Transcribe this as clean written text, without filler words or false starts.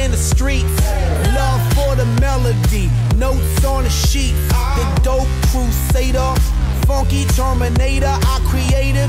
in the streets. Love for the melody, notes on the sheet. The dope crusader, funky terminator. I created